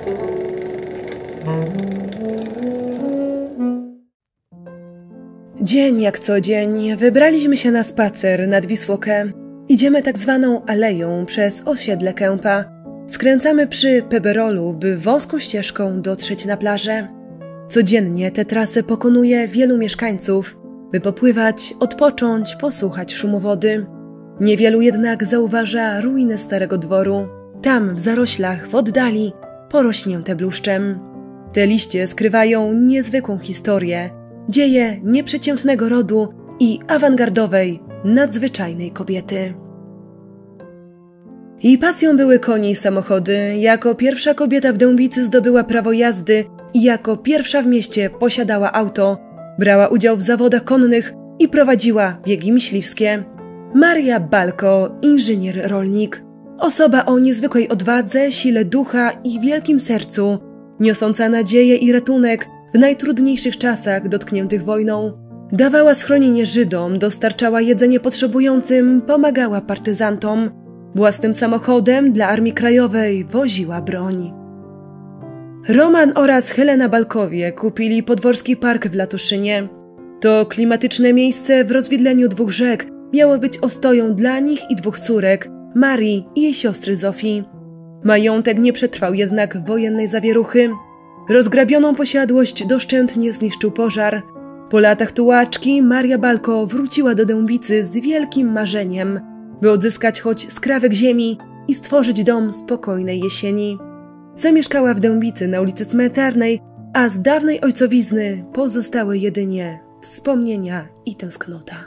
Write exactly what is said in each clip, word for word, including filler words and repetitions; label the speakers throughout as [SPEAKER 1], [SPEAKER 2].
[SPEAKER 1] Dzień jak co dzień wybraliśmy się na spacer nad Wisłokę. Idziemy tak zwaną aleją przez osiedle Kępa. Skręcamy przy Peberolu, by wąską ścieżką dotrzeć na plażę. Codziennie tę trasę pokonuje wielu mieszkańców, by popływać, odpocząć, posłuchać szumu wody. Niewielu jednak zauważa ruiny starego dworu. Tam w zaroślach w oddali porośnięte bluszczem. Te liście skrywają niezwykłą historię, dzieje nieprzeciętnego rodu i awangardowej, nadzwyczajnej kobiety. Jej pasją były konie i samochody. Jako pierwsza kobieta w Dębicy zdobyła prawo jazdy i jako pierwsza w mieście posiadała auto. Brała udział w zawodach konnych i prowadziła biegi myśliwskie. Maria Balko, inżynier-rolnik. Osoba o niezwykłej odwadze, sile ducha i wielkim sercu, niosąca nadzieję i ratunek w najtrudniejszych czasach dotkniętych wojną. Dawała schronienie Żydom, dostarczała jedzenie potrzebującym, pomagała partyzantom. Własnym samochodem dla Armii Krajowej woziła broń. Roman oraz Helena Balkowie kupili podworski park w Latoszynie. To klimatyczne miejsce w rozwidleniu dwóch rzek miało być ostoją dla nich i dwóch córek, Marii i jej siostry Zofii. Majątek nie przetrwał jednak wojennej zawieruchy. Rozgrabioną posiadłość doszczętnie zniszczył pożar. Po latach tułaczki Maria Balko wróciła do Dębicy z wielkim marzeniem, by odzyskać choć skrawek ziemi i stworzyć dom spokojnej jesieni. Zamieszkała w Dębicy na ulicy Cmentarnej, a z dawnej ojcowizny pozostały jedynie wspomnienia i tęsknota.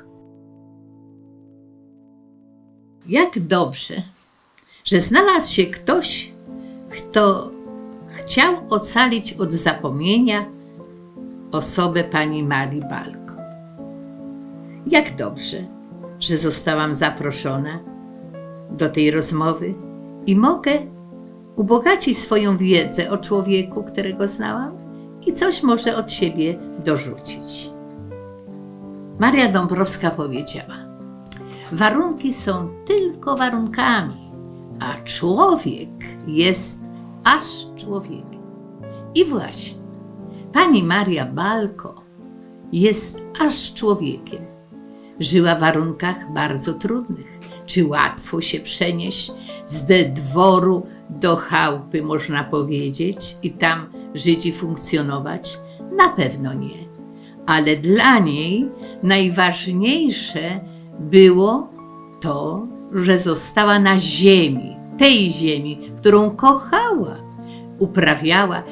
[SPEAKER 2] Jak dobrze, że znalazł się ktoś, kto chciał ocalić od zapomnienia osobę pani Marii Balko. Jak dobrze, że zostałam zaproszona do tej rozmowy i mogę ubogacić swoją wiedzę o człowieku, którego znałam i coś może od siebie dorzucić. Maria Dąbrowska powiedziała: warunki są tylko warunkami, a człowiek jest aż człowiekiem. I właśnie, pani Maria Balko jest aż człowiekiem. Żyła w warunkach bardzo trudnych. Czy łatwo się przenieść z dworu do chałupy, można powiedzieć, i tam żyć i funkcjonować? Na pewno nie. Ale dla niej najważniejsze było to, że została na ziemi, tej ziemi, którą kochała, uprawiała.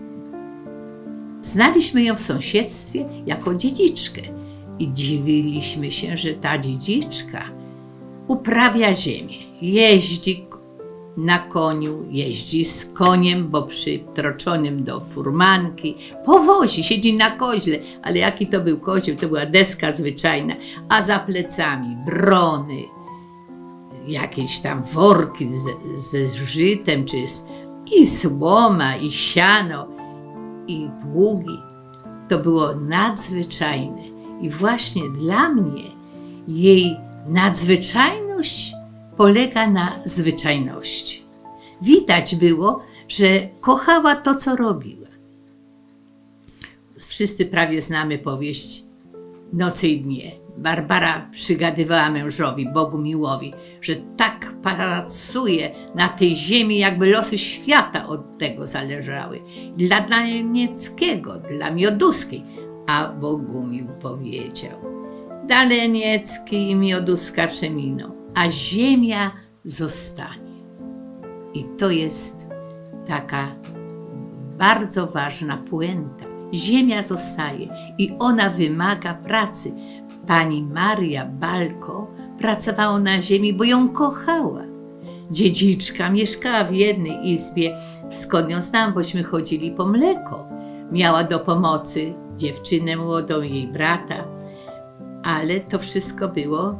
[SPEAKER 2] Znaliśmy ją w sąsiedztwie jako dziedziczkę i dziwiliśmy się, że ta dziedziczka uprawia ziemię, jeździ na koniu, jeździ z koniem, bo przytroczonym do furmanki, powozi, siedzi na koźle, ale jaki to był kozioł, to była deska zwyczajna, a za plecami brony, jakieś tam worki ze, ze żytem, czy z, i słoma, i siano, i pługi. To było nadzwyczajne. I właśnie dla mnie jej nadzwyczajność polega na zwyczajności. Widać było, że kochała to, co robiła. Wszyscy prawie znamy powieść Noce i dnie. Barbara przygadywała mężowi, Bogumiłowi, że tak pracuje na tej ziemi, jakby losy świata od tego zależały. Dla Dalenieckiego, dla Mioduskiej. A Bogumił powiedział: Daleniecki i Mioduska przeminą, a ziemia zostanie. I to jest taka bardzo ważna puenta. Ziemia zostaje i ona wymaga pracy. Pani Maria Balko pracowała na ziemi, bo ją kochała. Dziedziczka mieszkała w jednej izbie, skąd ją znam, bośmy chodzili po mleko. Miała do pomocy dziewczynę młodą, jej brata, ale to wszystko było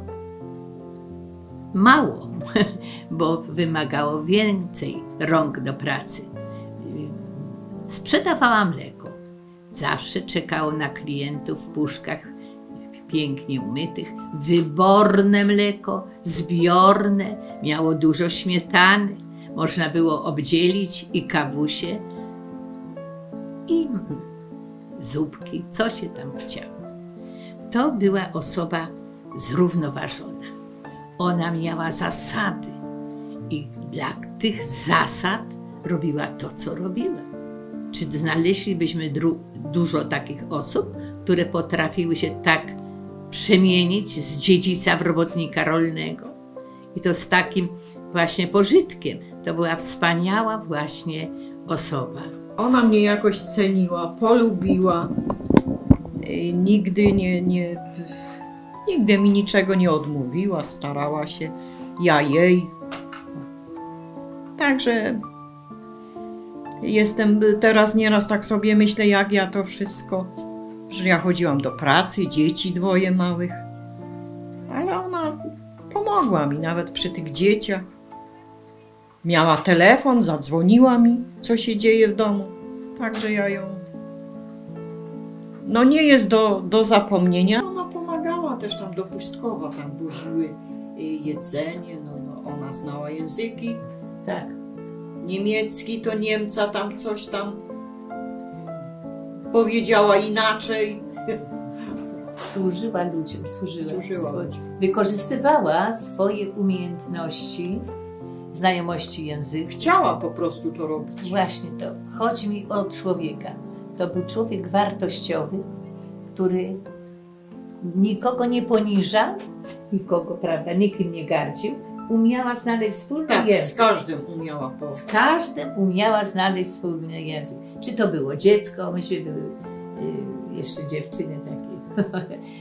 [SPEAKER 2] mało, bo wymagało więcej rąk do pracy. Sprzedawała mleko. Zawsze czekało na klientów w puszkach pięknie umytych, wyborne mleko, zbiorne, miało dużo śmietany, można było obdzielić i kawusie, i zupki, co się tam chciało. To była osoba zrównoważona. Ona miała zasady i dla tych zasad robiła to, co robiła. Czy znaleźlibyśmy dużo takich osób, które potrafiły się tak przemienić z dziedzica w robotnika rolnego? I to z takim właśnie pożytkiem. To była wspaniała właśnie osoba.
[SPEAKER 3] Ona mnie jakoś ceniła, polubiła. Nigdy nie, nie, nigdy mi niczego nie odmówiła, starała się, ja jej. Także jestem teraz nieraz tak sobie myślę, jak ja to wszystko, że ja chodziłam do pracy, dzieci dwoje małych, ale ona pomogła mi nawet przy tych dzieciach. Miała telefon, zadzwoniła mi, co się dzieje w domu, także ja ją... No nie jest do, do zapomnienia. Ona pomagała też tam do Pustkowa, tam woziły jedzenie, no, no ona znała języki.
[SPEAKER 2] Tak.
[SPEAKER 3] Niemiecki to Niemca tam coś tam powiedziała inaczej.
[SPEAKER 2] Służyła ludziom, służyła.
[SPEAKER 3] Służyła.
[SPEAKER 2] Wykorzystywała swoje umiejętności, znajomości języka.
[SPEAKER 3] Chciała po prostu to robić.
[SPEAKER 2] Właśnie to. Chodzi mi o człowieka. To był człowiek wartościowy, który nikogo nie poniżał, nikogo, prawda, nikim nie gardził. Umiała znaleźć wspólny
[SPEAKER 3] tak,
[SPEAKER 2] język.
[SPEAKER 3] z każdym umiała. Po...
[SPEAKER 2] Z każdym umiała znaleźć wspólny język. Czy to było dziecko, myśmy były y, jeszcze dziewczyny takie.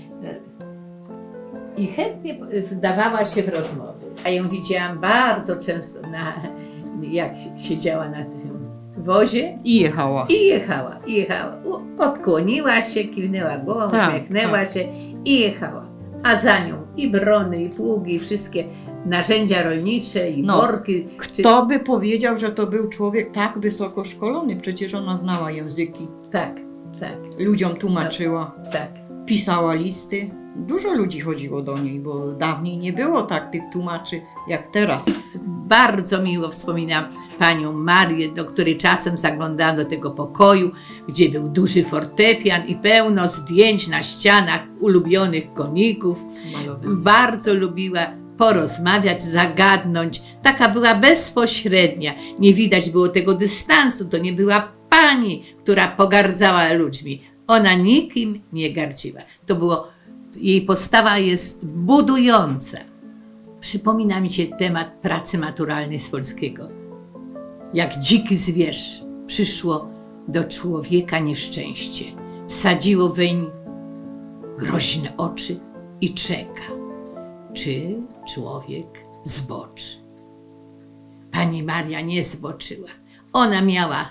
[SPEAKER 2] I chętnie wdawała się w rozmowy. A ją widziałam bardzo często, na, jak siedziała na tym wozie.
[SPEAKER 3] I jechała.
[SPEAKER 2] I jechała, i jechała. Odkłoniła się, kiwnęła głową,
[SPEAKER 3] tak,
[SPEAKER 2] uśmiechnęła
[SPEAKER 3] tak.
[SPEAKER 2] się i jechała. A za nią i brony, i pługi, i wszystkie narzędzia rolnicze, i
[SPEAKER 3] no,
[SPEAKER 2] worki.
[SPEAKER 3] Kto czy... by powiedział, że to był człowiek tak wysoko szkolony? Przecież ona znała języki.
[SPEAKER 2] Tak, tak.
[SPEAKER 3] Ludziom tłumaczyła.
[SPEAKER 2] No, tak.
[SPEAKER 3] Pisała listy. Dużo ludzi chodziło do niej, bo dawniej nie było tak tych tłumaczy jak teraz.
[SPEAKER 2] Bardzo miło wspominam panią Marię, do której czasem zaglądałam do tego pokoju, gdzie był duży fortepian i pełno zdjęć na ścianach ulubionych komików. Malowanie. Bardzo lubiła porozmawiać, zagadnąć. Taka była bezpośrednia. Nie widać było tego dystansu. To nie była pani, która pogardzała ludźmi. Ona nikim nie gardziła. To było, jej postawa jest budująca. Przypomina mi się temat pracy maturalnej z polskiego. Jak dziki zwierz przyszło do człowieka nieszczęście. Wsadziło weń groźne oczy i czeka, czy człowiek zboczy. Pani Maria nie zboczyła. Ona miała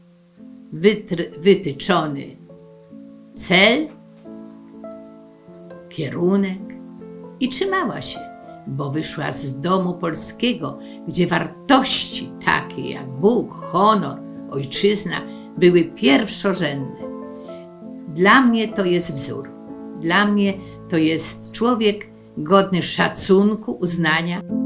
[SPEAKER 2] wytyczony cel, kierunek i trzymała się, bo wyszła z domu polskiego, gdzie wartości takie jak Bóg, honor, ojczyzna były pierwszorzędne. Dla mnie to jest wzór. Dla mnie to jest człowiek godny szacunku, uznania.